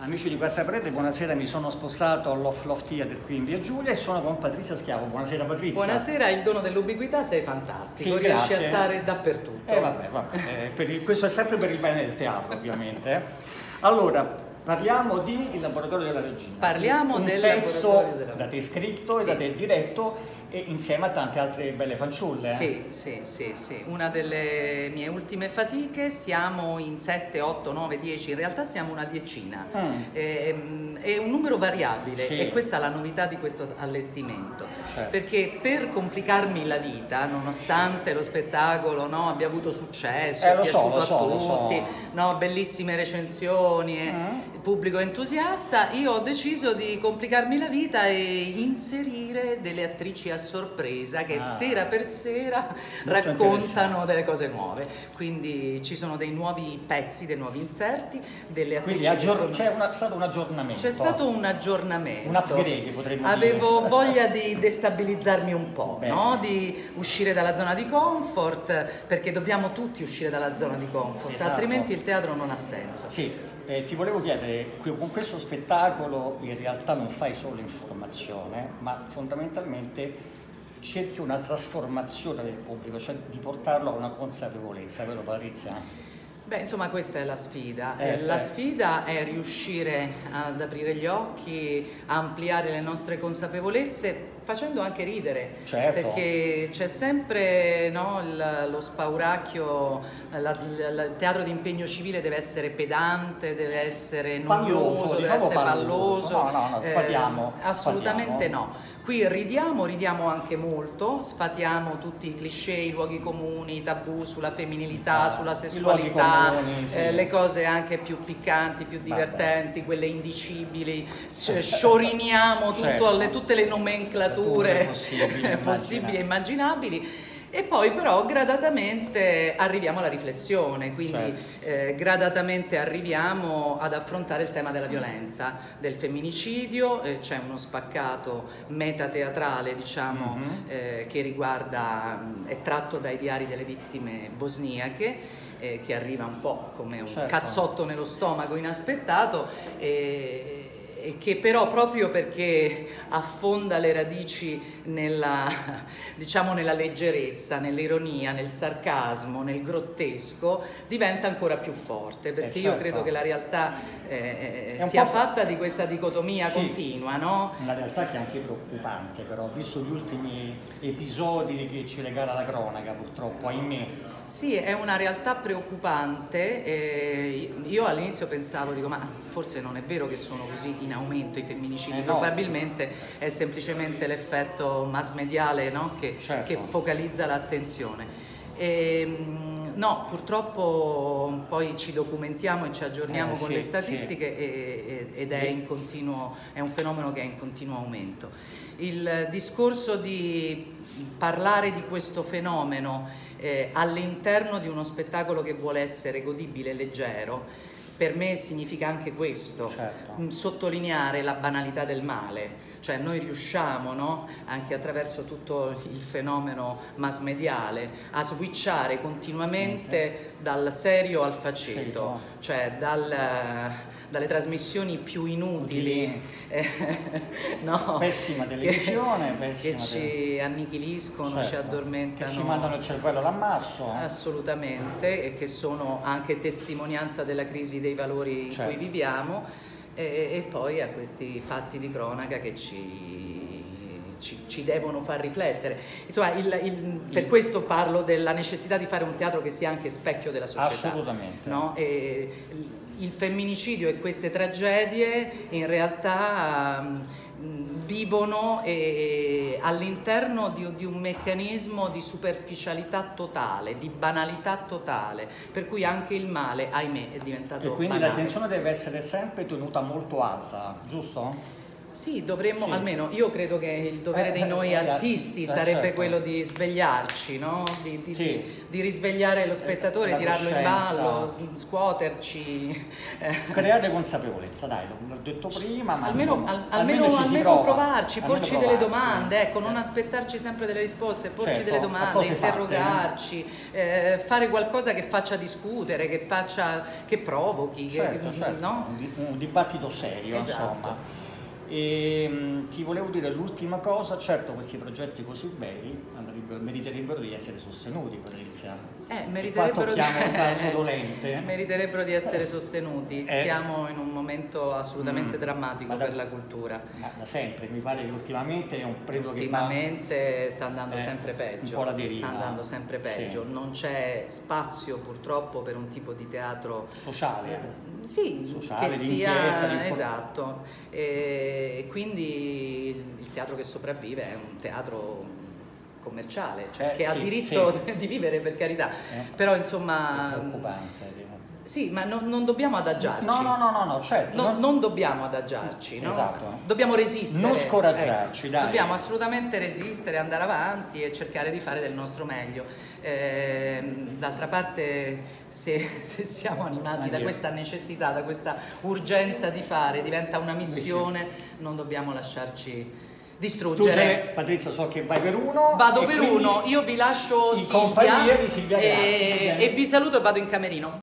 Amici di Quarta Parete, buonasera, mi sono spostato all'Off Loft Theater qui in via Giulia e sono con Patrizia Schiavo. Buonasera Patrizia. Buonasera, il dono dell'ubiquità, sei fantastico, Sì, riesci grazie. a stare dappertutto. Vabbè, questo è sempre per il bene del teatro, ovviamente. Allora, parliamo di Il laboratorio della regina. Parliamo del testo laboratorio della da te scritto Sì. e da te diretto, e insieme a tante altre belle fanciulle. Sì, una delle mie ultime fatiche, siamo in 7, 8, 9, 10, in realtà siamo una decina. È un numero variabile, Sì. e questa è la novità di questo allestimento. Certo. Perché per complicarmi la vita, nonostante lo spettacolo abbia avuto successo, è lo piaciuto so, a lo so. tutti, bellissime recensioni, pubblico entusiasta, io ho deciso di complicarmi la vita e inserire delle attrici a sorpresa che sera per sera raccontano delle cose nuove. Quindi ci sono dei nuovi pezzi, dei nuovi inserti, delle attrici. Quindi stato un aggiornamento. C'è stato un aggiornamento. Un upgrade, potremmo dire. Avevo voglia di destabilizzarmi un po', Bene. Di uscire dalla zona di comfort, perché dobbiamo tutti uscire dalla zona di comfort, Esatto. altrimenti il teatro non ha senso. Sì, ti volevo chiedere, con questo spettacolo in realtà non fai solo informazione, ma fondamentalmente cerchi una trasformazione del pubblico, cioè di portarlo a una consapevolezza, vero Patrizia? Beh, insomma, questa è la sfida. La sfida è riuscire ad aprire gli occhi, a ampliare le nostre consapevolezze, facendo anche ridere. Certo. Perché c'è sempre lo spauracchio, il teatro di impegno civile deve essere pedante, deve essere noioso, deve essere palloso. No, sfatiamo. Assolutamente no. Qui ridiamo anche molto, sfatiamo tutti i cliché, i luoghi comuni, i tabù sulla femminilità, sulla sessualità, comuni, sì. le cose anche più piccanti, più divertenti, quelle indicibili, scioriniamo Certo. tutte le nomenclature possibili, possibili e immaginabili. E poi però gradatamente arriviamo alla riflessione, quindi gradatamente arriviamo ad affrontare il tema della violenza, del femminicidio. C'è uno spaccato metateatrale, diciamo, che riguarda, è tratto dai diari delle vittime bosniache, che arriva un po' come un cazzotto nello stomaco inaspettato, e che però, proprio perché affonda le radici nella leggerezza, nell'ironia, nel sarcasmo, nel grottesco, diventa ancora più forte, perché io credo che la realtà sia fatta di questa dicotomia continua, no? Una realtà che è anche preoccupante, però, visto gli ultimi episodi che ci legano alla cronaca, purtroppo, ahimè. Sì, è una realtà preoccupante. Io all'inizio pensavo, ma forse non è vero che sono così in aumento i femminicidi, probabilmente è semplicemente l'effetto mass mediale, no? che focalizza l'attenzione. No, purtroppo poi ci documentiamo e ci aggiorniamo con le statistiche ed è un fenomeno che è in continuo aumento. Il discorso di parlare di questo fenomeno all'interno di uno spettacolo che vuole essere godibile e leggero, per me significa anche questo, sottolineare la banalità del male. Cioè noi riusciamo, anche attraverso tutto il fenomeno mass mediale, a switchare continuamente dal serio al faceto, cioè dalle trasmissioni più inutili, pessima televisione, che ci annichiliscono, ci addormentano, che ci mandano il cervello all'ammasso. Assolutamente, e che sono anche testimonianza della crisi dei valori in cui viviamo. E poi a questi fatti di cronaca che ci devono far riflettere. Insomma, per questo parlo della necessità di fare un teatro che sia anche specchio della società. Assolutamente. No? Il femminicidio e queste tragedie in realtà vivono all'interno di un meccanismo di superficialità totale, di banalità totale, per cui anche il male, ahimè, è diventato E quindi banale. l'attenzione deve essere sempre tenuta molto alta, giusto? Sì, dovremmo, Sì, almeno io credo che il dovere di noi artisti sarebbe certo. quello di svegliarci, no? Sì. Di risvegliare lo spettatore, La tirarlo in coscienza. ballo, scuoterci. Creare consapevolezza, dai, l'ho detto prima, ma Almeno, insomma, almeno ci si prova. provarci, Almeno porci delle provarci. domande, ecco, non aspettarci sempre delle risposte, porci Certo, delle a domande, cose interrogarci, fare qualcosa che faccia discutere, che provochi, Certo, certo. no? Un dibattito serio, Esatto. insomma. E ti volevo dire l'ultima cosa, certo questi progetti così belli meriterebbero di essere sostenuti, Patrizia. Meriterebbero meriterebbero di essere sostenuti. Siamo in un momento assolutamente drammatico per la cultura. Ma da sempre, mi pare che ultimamente è un periodo ultimamente sta andando sempre peggio. Un po' la deriva. Sta andando sempre peggio. Sì. Non c'è spazio purtroppo per un tipo di teatro sociale. Sì, sociale, che sia esatto. E quindi il teatro che sopravvive è un teatro commerciale, cioè che ha diritto di vivere, per carità, però insomma è preoccupante. Sì, ma non dobbiamo adagiarci. No, certo. Non dobbiamo adagiarci, no? Esatto. Dobbiamo resistere. Non scoraggiarci, dai. Dobbiamo assolutamente resistere, andare avanti e cercare di fare del nostro meglio. D'altra parte, se siamo animati da questa necessità, da questa urgenza di fare, diventa una missione, non dobbiamo lasciarci distruggere. Patrizia, so che vai per uno. Vado per uno, io vi lascio in compagnia di Silvia Grassi. E vi saluto e vado in camerino.